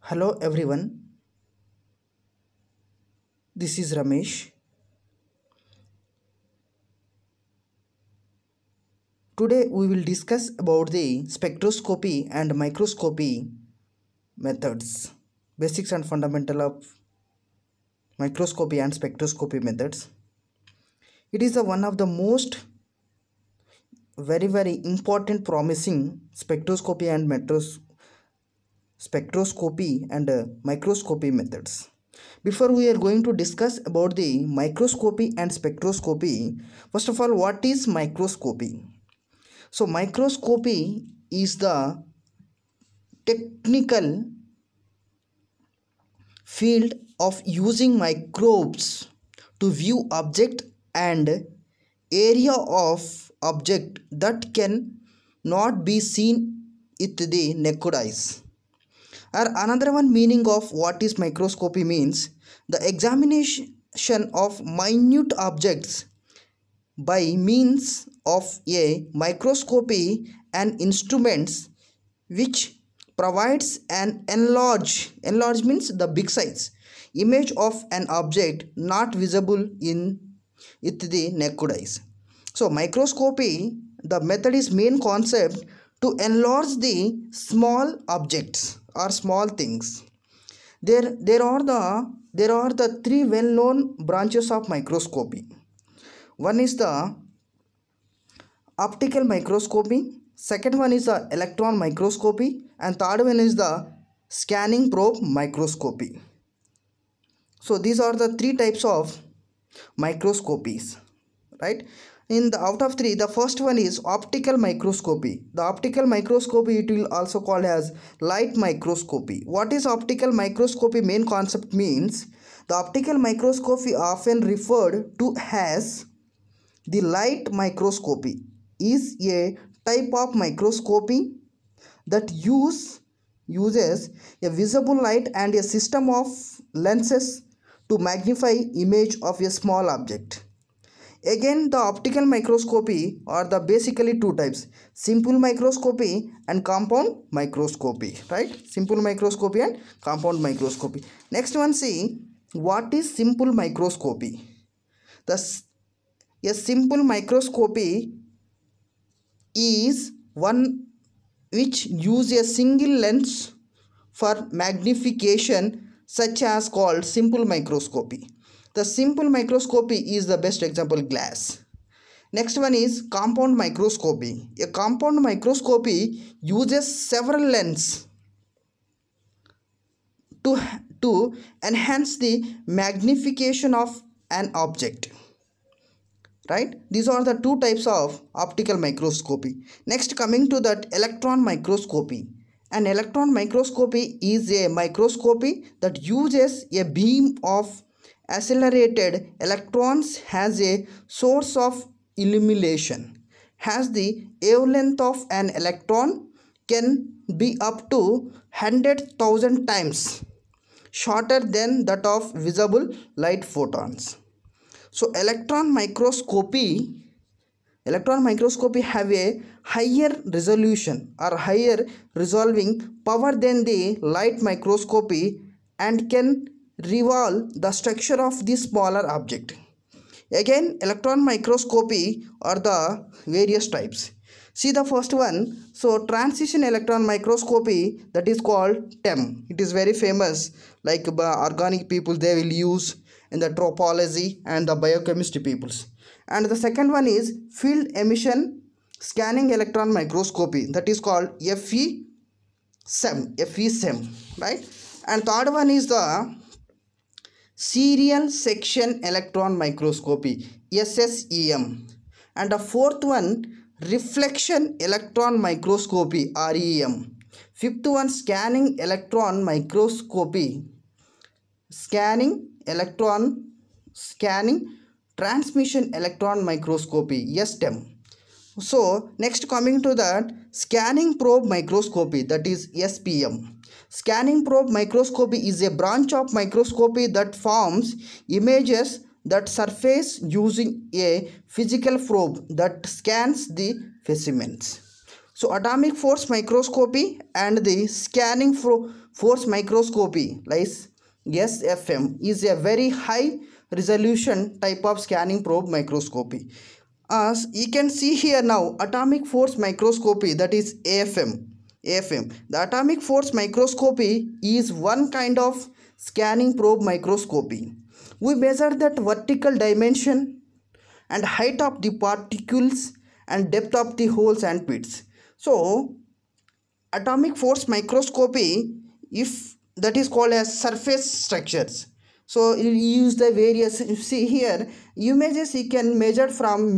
Hello everyone, this is Ramesh. Today we will discuss about the spectroscopy and microscopy methods, basics and fundamental of microscopy and spectroscopy methods. It is one of the most very important promising spectroscopy and microscopy methods. Before we are going to discuss about the microscopy and spectroscopy, first of all, what is microscopy? So microscopy is the technical field of using microbes to view object and area of object that can not be seen with the naked eyes. Or another one meaning of what is microscopy means the examination of minute objects by means of a microscopy and instruments which provides an enlarge means the big size image of an object not visible in with the naked eyes. So microscopy, the method is main concept to enlarge the small objects or small things. There are the three well known branches of microscopy. One is the optical microscopy, second one is the electron microscopy, and third one is the scanning probe microscopy. So these are the three types of microscopies, right? In the out of three, the first one is optical microscopy. The optical microscopy, it will also called as light microscopy. What is optical microscopy? Main concept means the optical microscopy, often referred to as the light microscopy, is a type of microscopy that uses a visible light and a system of lenses to magnify image of a small object. Again, the optical microscopy are the basically two types: simple microscopy and compound microscopy, right? Simple microscopy and compound microscopy. Next one, see what is simple microscopy. A simple microscopy is one which use a single lens for magnification, such as called simple microscopy. The simple microscopy is the best example, glass. Next one is compound microscopy. A compound microscopy uses several lenses to enhance the magnification of an object, right? These are the two types of optical microscopy. Next, coming to that electron microscopy. An electron microscopy is a microscopy that uses a beam of accelerated electrons as a source of illumination. As the wavelength of an electron can be up to 100,000 times shorter than that of visible light photons. So electron microscopy have a higher resolution or higher resolving power than the light microscopy and can reveal the structure of the smaller object. Again, electron microscopy are the various types. See the first one. So transition electron microscopy, that is called TEM. It is very famous, like organic people they will use in the topology and the biochemistry peoples. And the second one is field emission scanning electron microscopy, that is called FESEM, right? And third one is the serial section electron microscopy, SSEM. And the fourth one, reflection electron microscopy, REM. Fifth one, scanning transmission electron microscopy, STEM. So next, coming to that scanning probe microscopy, that is SPM. Scanning probe microscopy is a branch of microscopy that forms images that surface using a physical probe that scans the specimens. So atomic force microscopy and the scanning force microscopy, like SFM, is a very high resolution type of scanning probe microscopy. As you can see here now, atomic force microscopy, that is AFM. AFM. The atomic force microscopy is one kind of scanning probe microscopy. We measure that vertical dimension and height of the particles and depth of the holes and pits. So atomic force microscopy, if that is called as surface structures. So you use the various, you see here, images you can measure from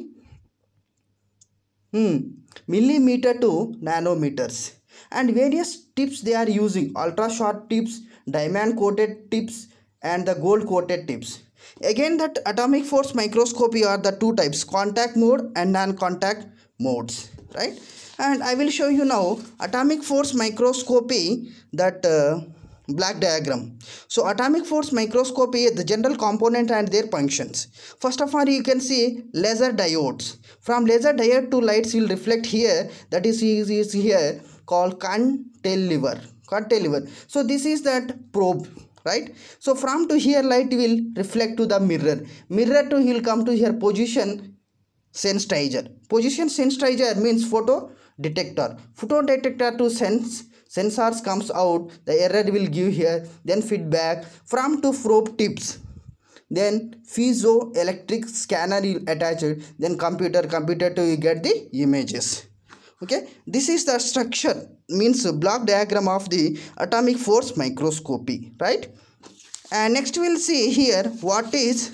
millimeter to nanometers, and various tips they are using: ultra short tips, diamond coated tips, and the gold coated tips. Again, that atomic force microscopy are the two types: contact mode and non-contact modes, right? And I will show you now atomic force microscopy, that black diagram. So atomic force microscopy, the general component and their functions. First of all, you can see laser diodes. From laser diode to lights will reflect here, that is here called cantilever. So this is that probe, right? So from to here light will reflect to the mirror to will come to here position sensitizer. Position sensitizer means photo detector to sense. Sensors comes out, the error will give here, then feedback. From to probe tips, then piezoelectric scanner will attach it, then computer to you get the images. Okay, this is the structure, means block diagram of the atomic force microscopy, right? And next we'll see here what is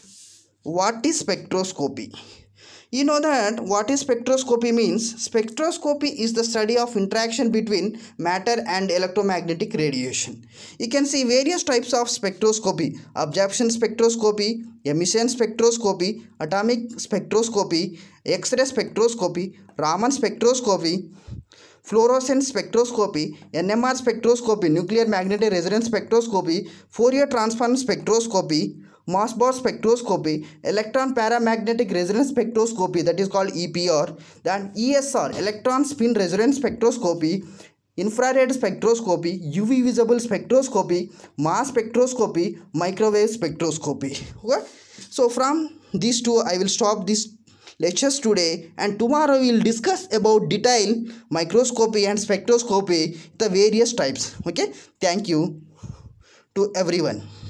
spectroscopy. You know that what is spectroscopy means? Spectroscopy is the study of interaction between matter and electromagnetic radiation. You can see various types of spectroscopy: absorption spectroscopy, emission spectroscopy, atomic spectroscopy, X-ray spectroscopy, Raman spectroscopy, fluorescence spectroscopy, NMR spectroscopy, nuclear magnetic resonance spectroscopy, Fourier transform spectroscopy, Mossbauer spectroscopy, electron paramagnetic resonance spectroscopy, that is called EPR, then ESR, electron spin resonance spectroscopy, infrared spectroscopy, UV visible spectroscopy, mass spectroscopy, microwave spectroscopy. Okay? So from these two I will stop this lectures today, and tomorrow we will discuss about detailed microscopy and spectroscopy, the various types. Okay, thank you to everyone.